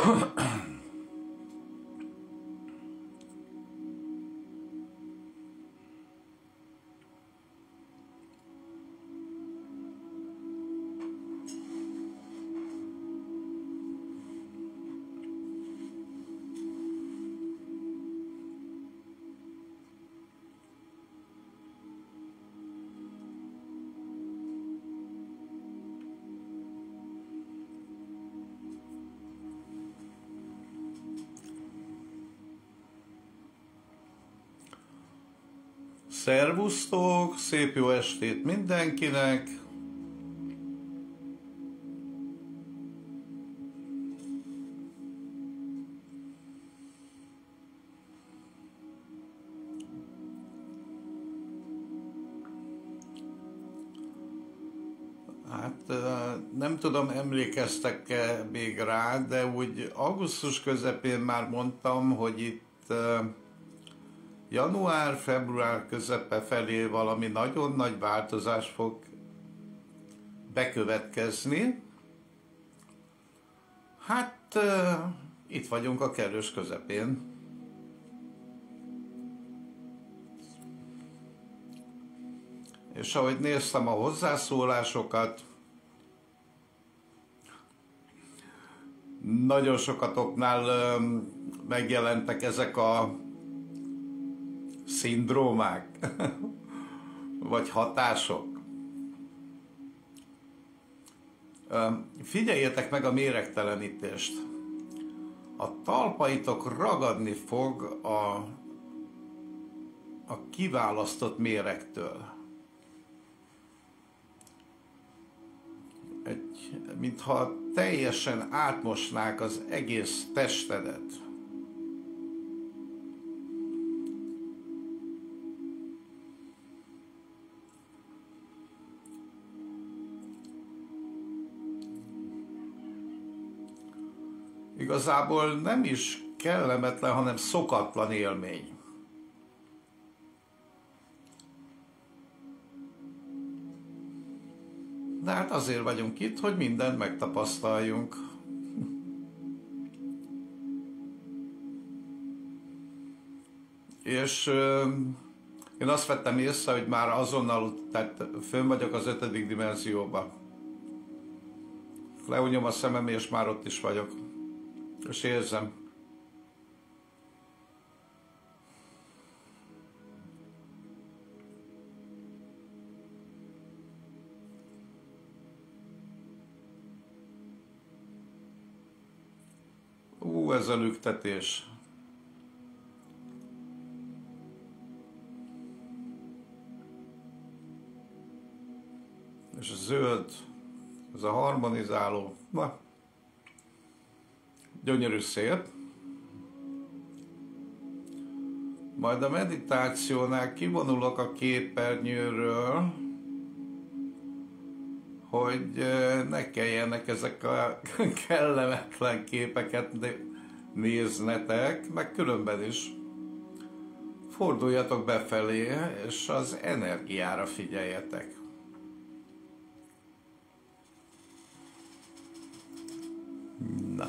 Szervusztok, szép jó estét mindenkinek! Hát nem tudom, emlékeztek-e még rá, de úgy augusztus közepén már mondtam, hogy itt január-február közepe felé valami nagyon nagy változás fog bekövetkezni. Hát itt vagyunk a kellős közepén. És ahogy néztem a hozzászólásokat, nagyon sokatoknál megjelentek ezek a szindrómák, vagy hatások. Figyeljétek meg a méregtelenítést. A talpaitok ragadni fog a kiválasztott méregtől. Mintha teljesen átmosnák az egész testedet. Igazából nem is kellemetlen, hanem szokatlan élmény. De hát azért vagyunk itt, hogy mindent megtapasztaljunk. És én azt vettem észre, hogy már azonnal, tehát fönn vagyok az 5. dimenzióban. Lehunyom a szemem, és már ott is vagyok. És érzem. Ez a lüktetés. És a zöld, ez a harmonizáló. Na, gyönyörű, szép. Majd a meditációnál kivonulok a képernyőről, hogy ne kelljenek ezek a kellemetlen képeket néznetek, meg különben is. Forduljatok befelé, és az energiára figyeljetek. Na.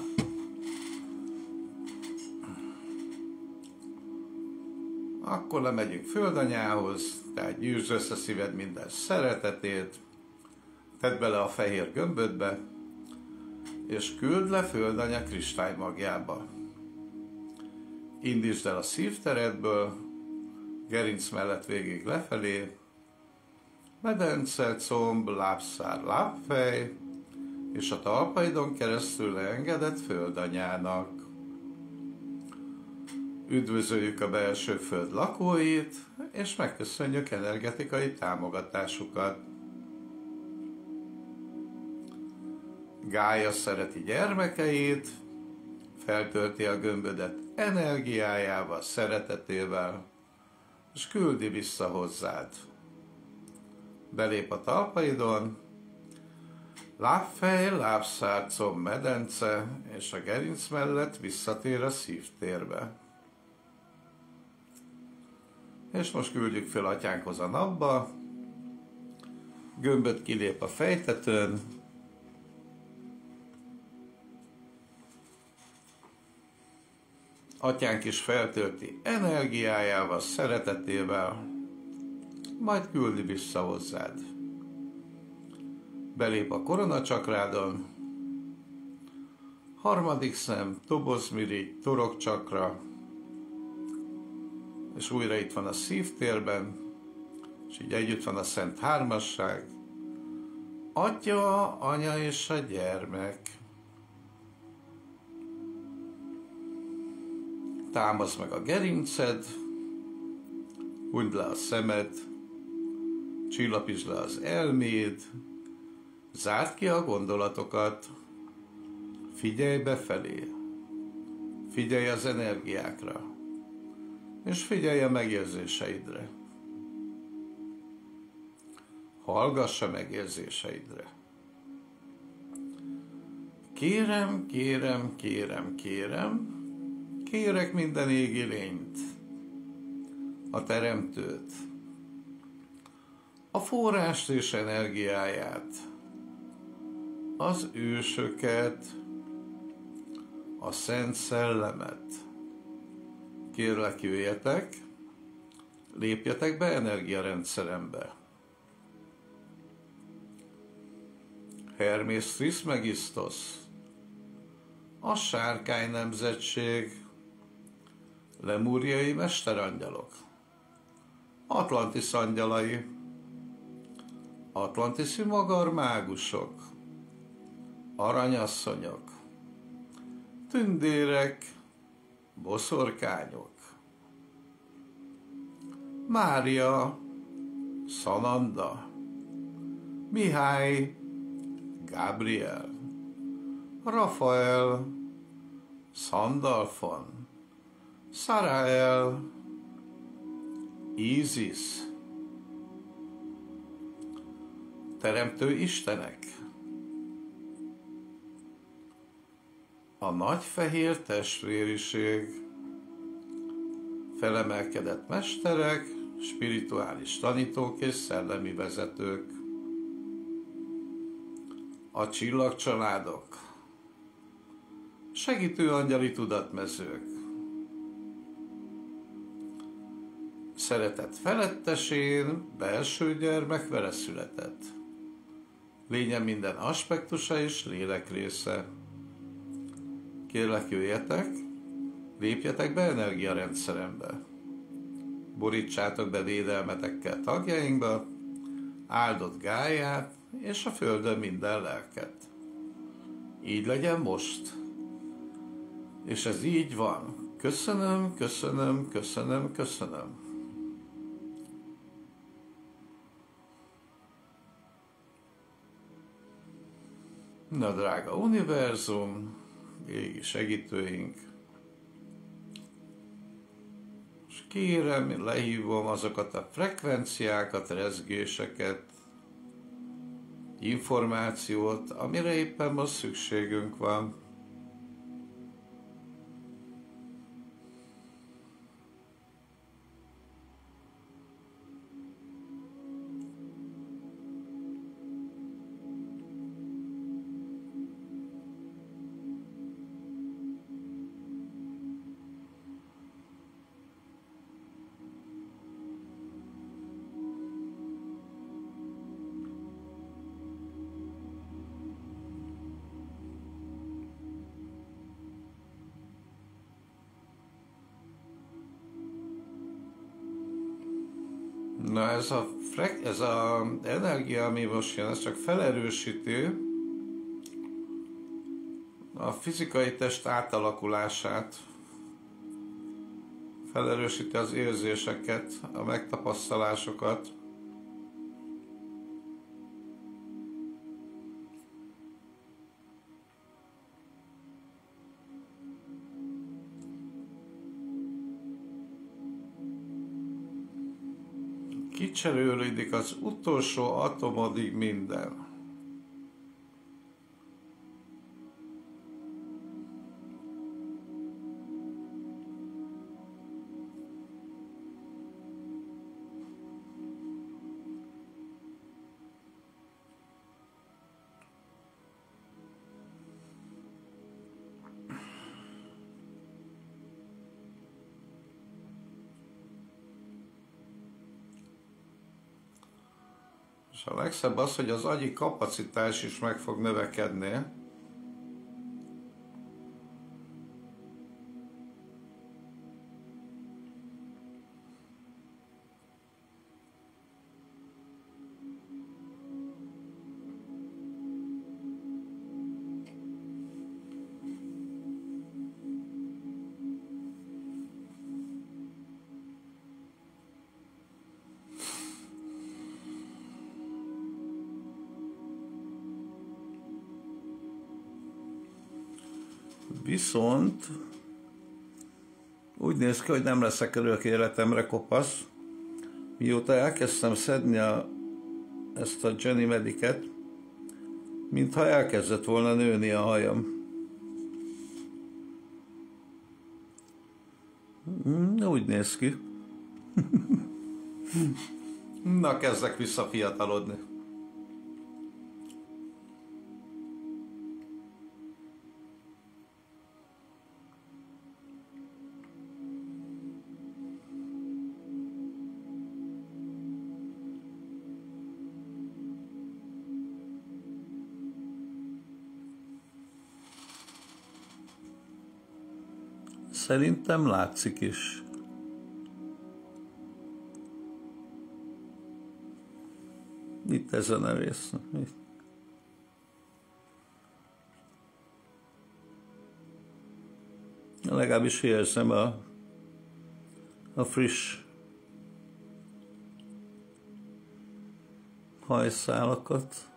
Akkor lemegyünk földanyához, tehát gyűjtsd össze szíved minden szeretetét, tedd bele a fehér gömbödbe, és küld le földanya kristálymagjába. Indítsd el a szívteredből, gerinc mellett végig lefelé, medence, comb, lábszár, lábfej, és a talpaidon keresztül leengedett földanyának. Üdvözöljük a belső föld lakóit, és megköszönjük energetikai támogatásukat. Gája szereti gyermekeit, feltölti a gömbödet energiájával, szeretetével, és küldi vissza hozzád. Belép a talpaidon, lábfej, lábszár, comb, medence, és a gerinc mellett visszatér a szívtérbe. És most küldjük fel atyánkhoz a napba, gömböt kilép a fejtetőn, Atyánk is feltölti energiájával, szeretetével, majd küldi vissza hozzád. Belép a koronacsakrádon, harmadik szem, dobozmirigy, torokcsakra, és újra itt van a szívtérben, és így együtt van a Szent Hármasság, Atya, Anya és a gyermek. Támaszd meg a gerinced, hunyd le a szemed, csillapítsd le az elméd, zárd ki a gondolatokat, figyelj befelé, figyelj az energiákra, és figyelj a megérzéseidre. Hallgass a megérzéseidre. Kérem, kérem, kérem, kérem, kérek minden égi lényt, a Teremtőt, a forrást és energiáját, az ősöket, a Szent Szellemet. Kérlek, jöjjetek, lépjetek be energiarendszerembe. Hermész Trismegistos, a sárkány nemzetség, lemúriai mesterangyalok, Atlantis angyalai, atlantiszi magarmágusok, aranyasszonyok, tündérek, boszorkányok, Mária, Sananda, Mihály, Gabriel, Rafael, Sandalfon, Sarael, Isis, teremtő istenek, a nagy fehér testvériség, felemelkedett mesterek, spirituális tanítók és szellemi vezetők, a csillagcsaládok, segítő angyali tudatmezők, szeretet felettesén, belső gyermek vele született, lénye minden aspektusa és lélek része. Kérlek, jöjjetek, lépjetek be energiarendszerembe, borítsátok be védelmetekkel tagjainkba, áldott Gáját és a földön minden lelket. Így legyen most. És ez így van. Köszönöm, köszönöm, köszönöm, köszönöm. Na, drága univerzum, égi segítőink, és kérem, lehívom azokat a frekvenciákat, rezgéseket, információt, amire éppen most szükségünk van. Na ez a energia, ami most jön, ez csak felerősíti a fizikai test átalakulását, felerősíti az érzéseket, a megtapasztalásokat. Kicserélődik az utolsó atomodig minden. És a legszebb az, hogy az agyi kapacitás is meg fog növekedni. Viszont úgy néz ki, hogy nem leszek örök életemre kopasz. Mióta elkezdtem szedni ezt a Jenny Medicet, mintha elkezdett volna nőni a hajam. Úgy néz ki. Na, kezdek visszafiatalodni. Szerintem látszik is. Itt ezen a részen. Legalábbis érzem a friss hajszálakat.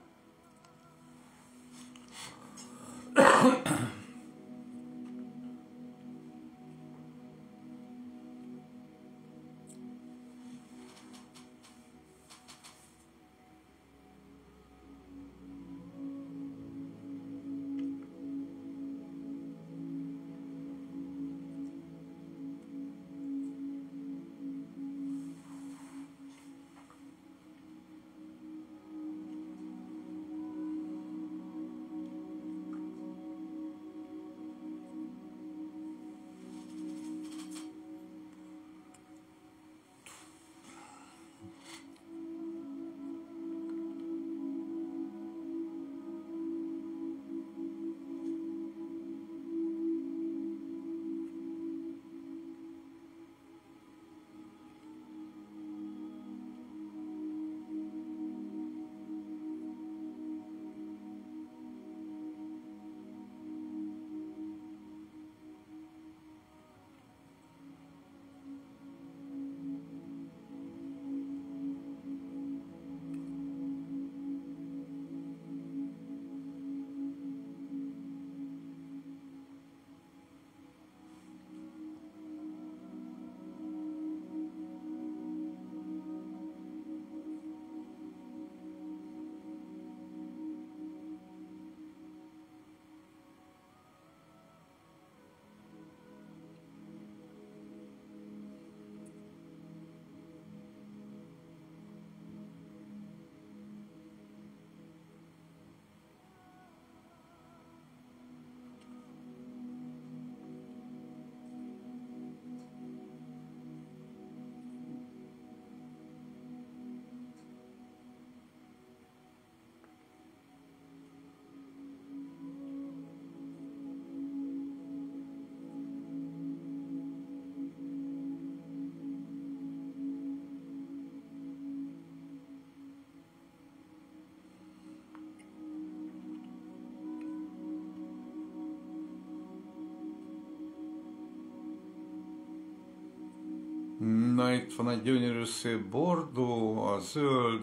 Na, itt van egy gyönyörű szép bordó, a zöld.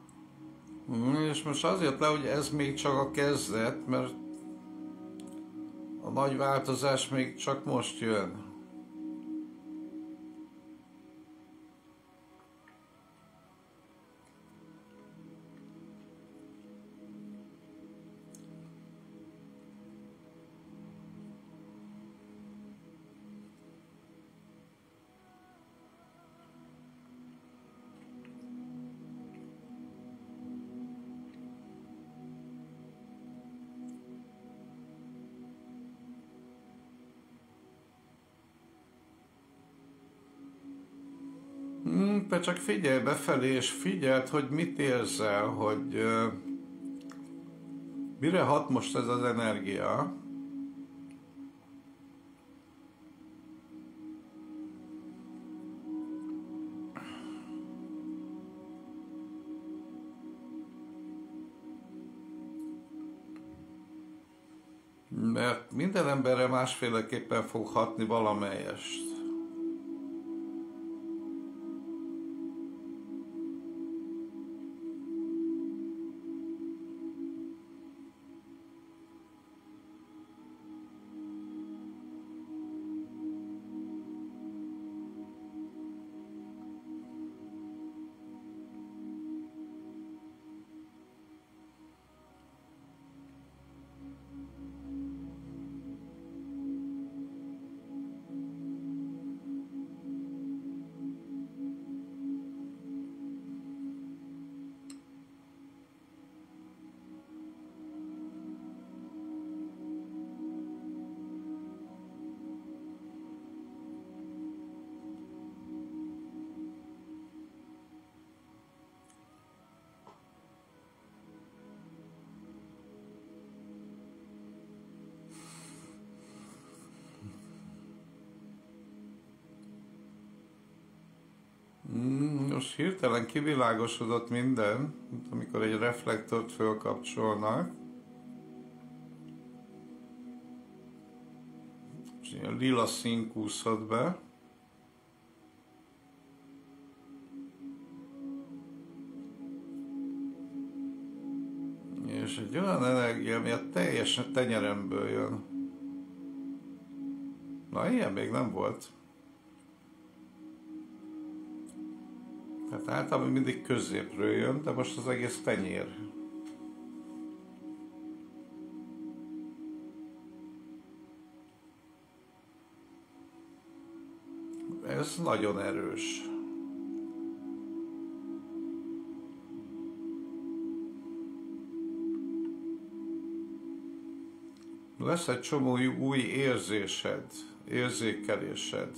És most azért le, hogy ez még csak a kezdet, mert A nagy változás még csak most jön. Te csak figyelj befelé, és figyeld, hogy mit érzel, hogy mire hat most ez az energia. Mert minden emberre másféleképpen fog hatni valamelyest. Most hirtelen kivilágosodott minden, amikor egy reflektort fölkapcsolnak. És ilyen lila szín kúszott be. És egy olyan energia, ami a teljes tenyeremből jön. Na, ilyen még nem volt. Tehát általában mindig középről jön, de most az egész tenyér. Ez nagyon erős. Lesz egy csomó új érzésed, érzékelésed.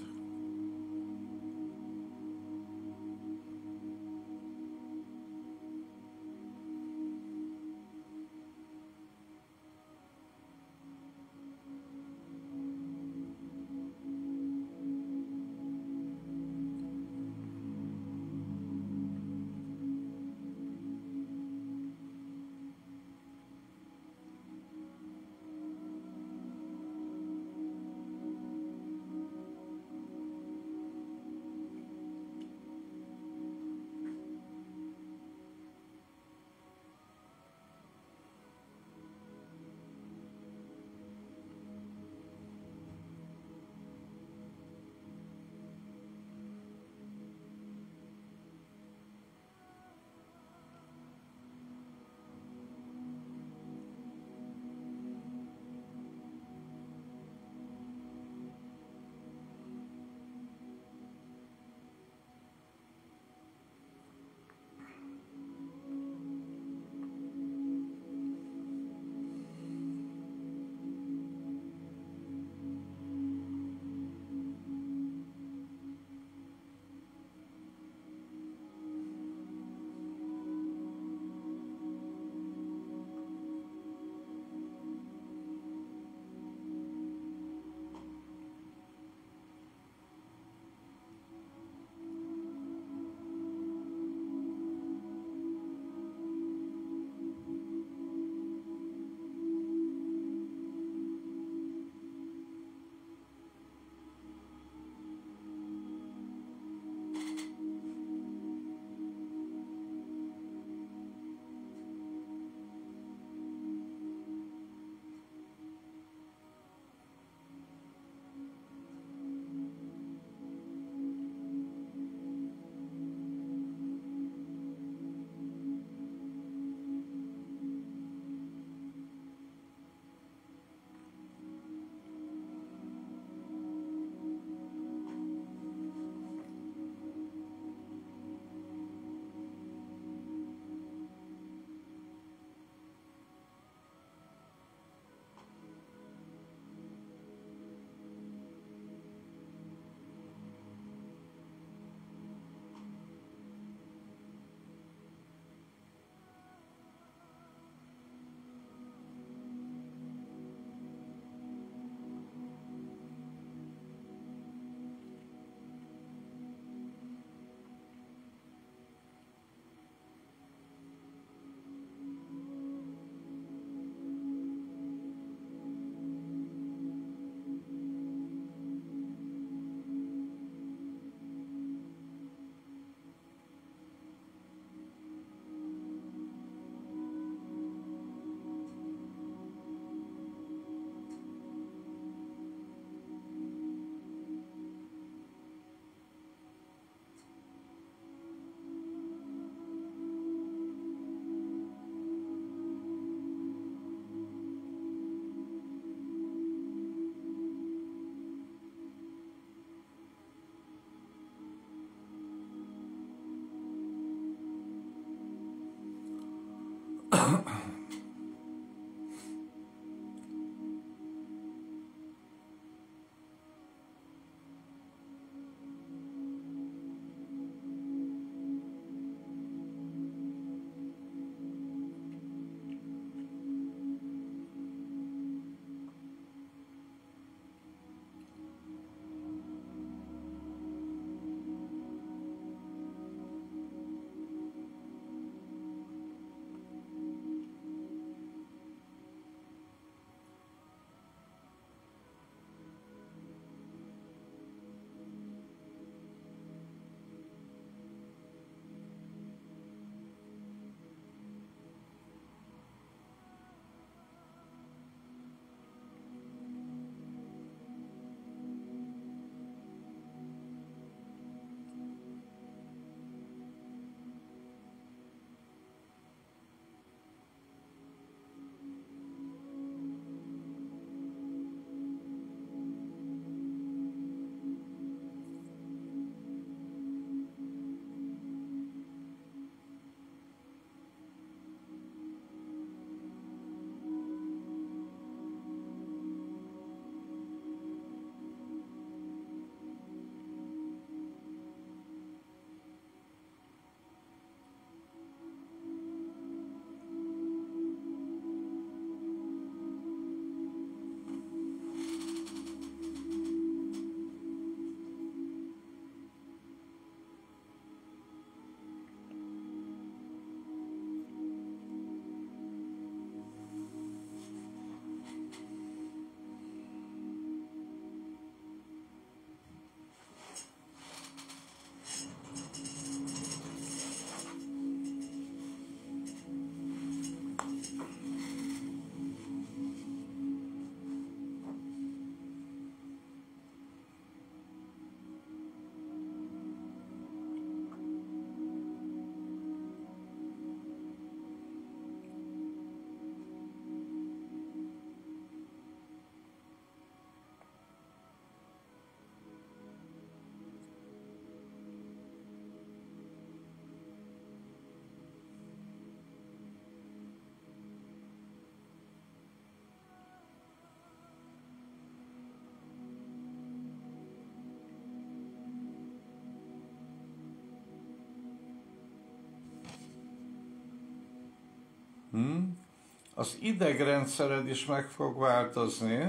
Az idegrendszered is meg fog változni,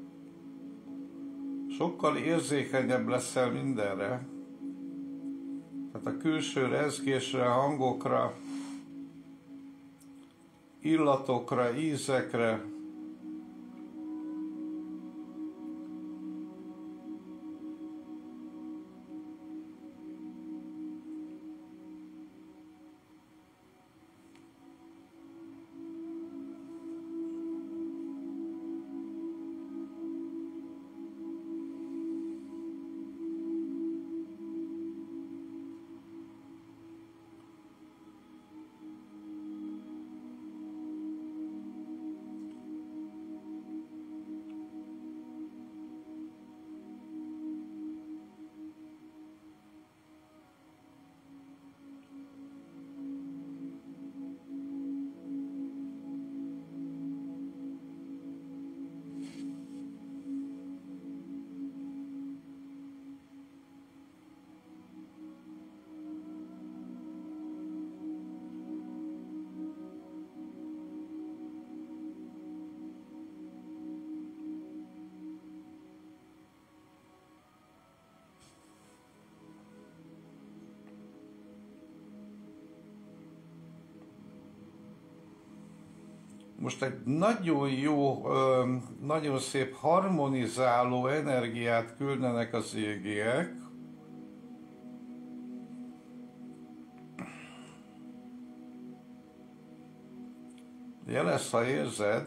sokkal érzékenyebb leszel mindenre, tehát a külső rezgésre, hangokra, illatokra, ízekre. Most egy nagyon jó, nagyon szép harmonizáló energiát küldenek az égiek. Jelezd, ha érzed.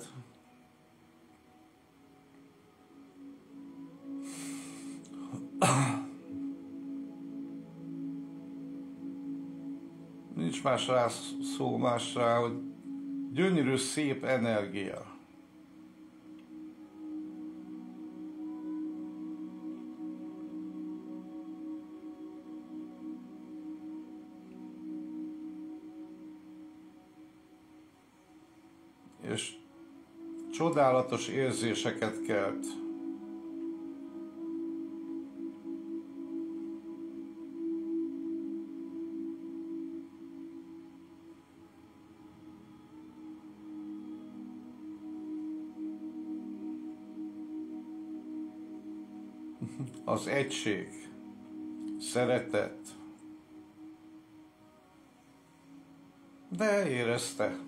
Nincs más rá szó, más rá, hogy gyönyörű, szép energia. És csodálatos érzéseket kelt. Az egység, szeretet, de érezte.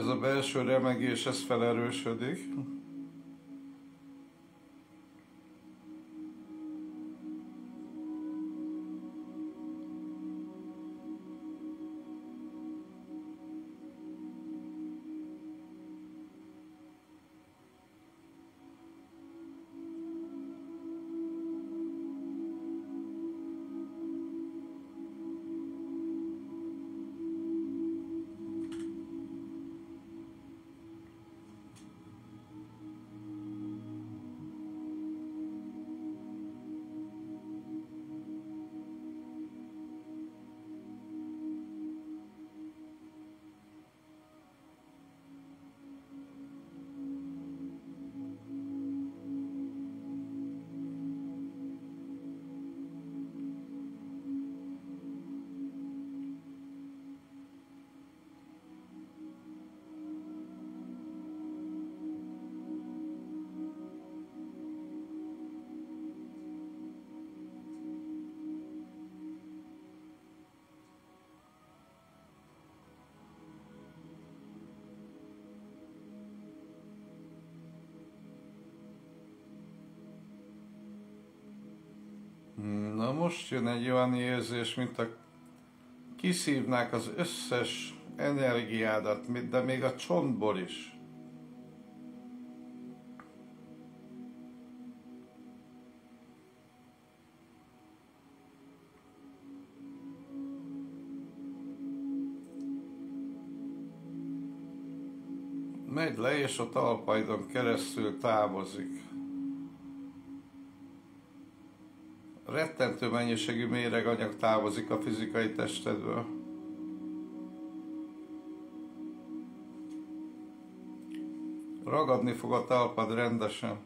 ez a belső remegés, ez felerősödik. Na most jön egy olyan érzés, mint a kiszívnák az összes energiádat, de még a csontból is. Megy le, és a talpaidon keresztül távozik. Rettentő mennyiségű méreganyag távozik a fizikai testedből. Ragadni fog a talpad rendesen.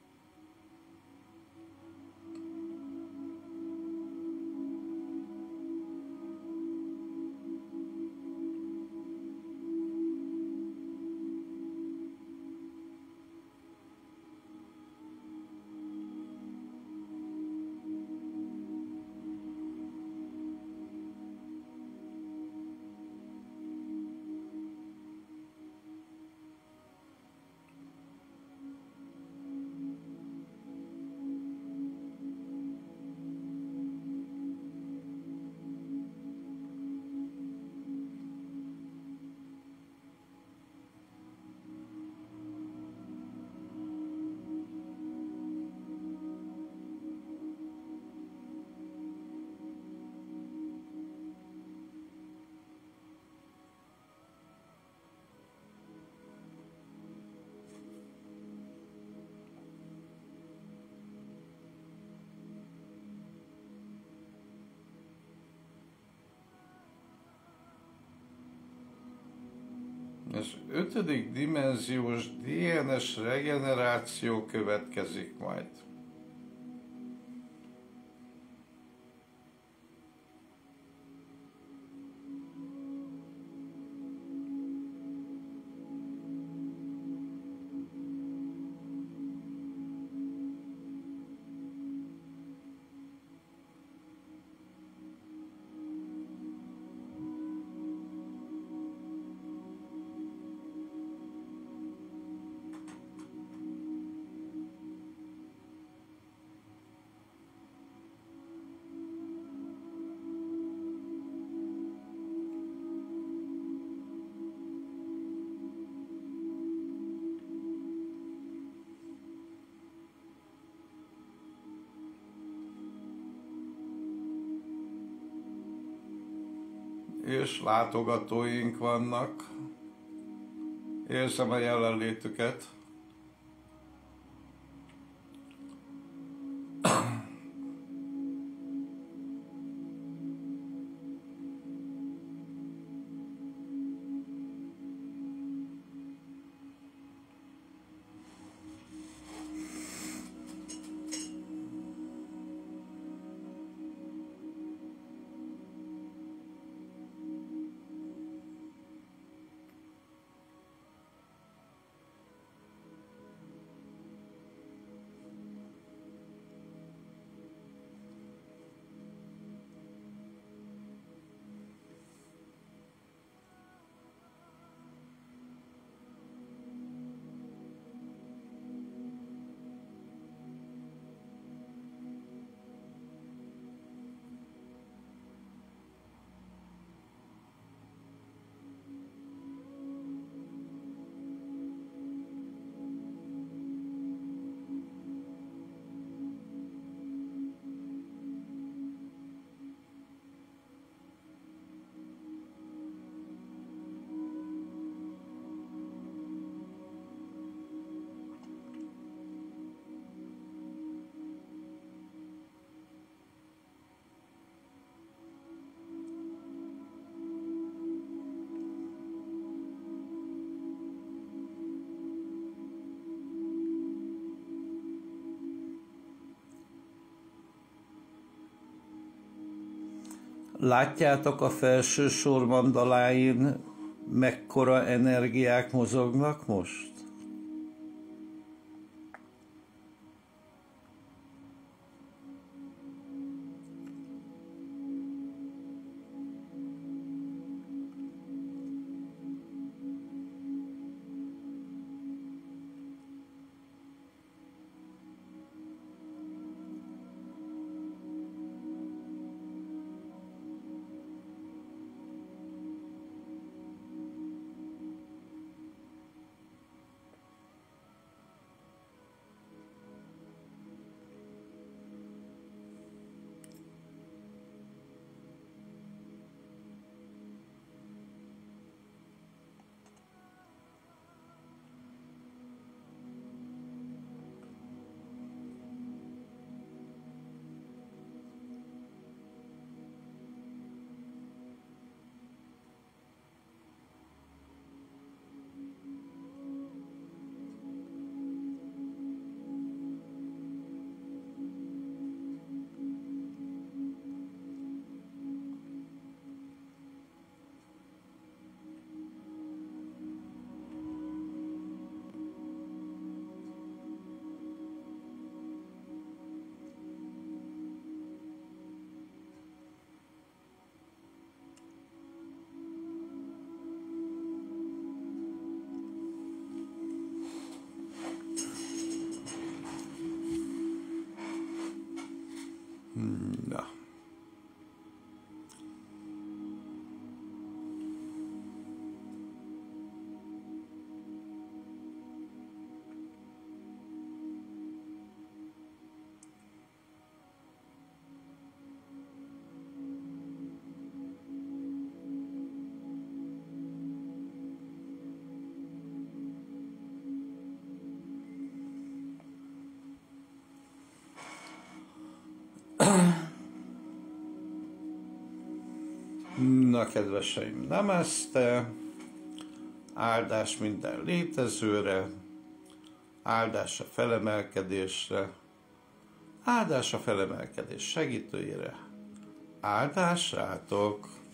És 5. dimenziós DNS regeneráció következik majd. És látogatóink vannak. Érzem a jelenlétüket. Látjátok a felső sor mandaláin mekkora energiák mozognak most? Na. Na, kedveseim, namaste, áldás minden létezőre, áldás a felemelkedésre, áldás a felemelkedés segítőjére, áldás rátok!